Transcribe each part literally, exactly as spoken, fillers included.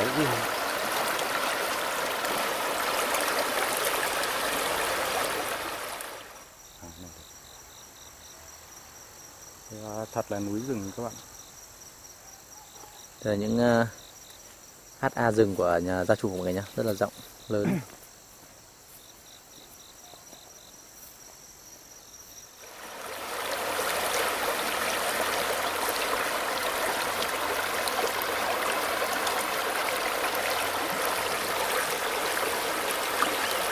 máy gì. À, thật là núi rừng các bạn. Đây là những uh, hát a rừng của nhà gia chủ của mọi người nhá, rất là rộng, lớn.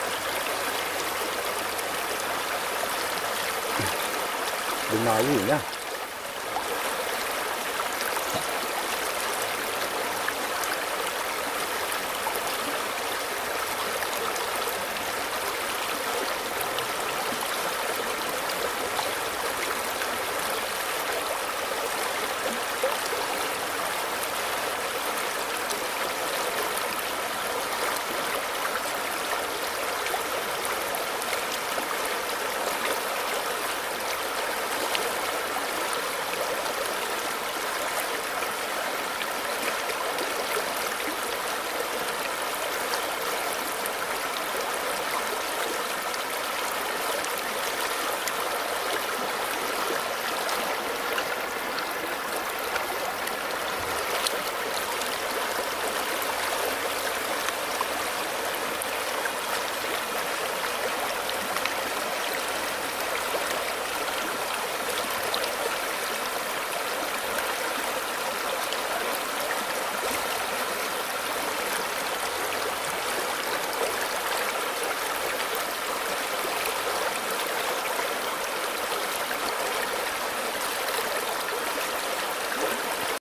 Đừng nói gì nhá.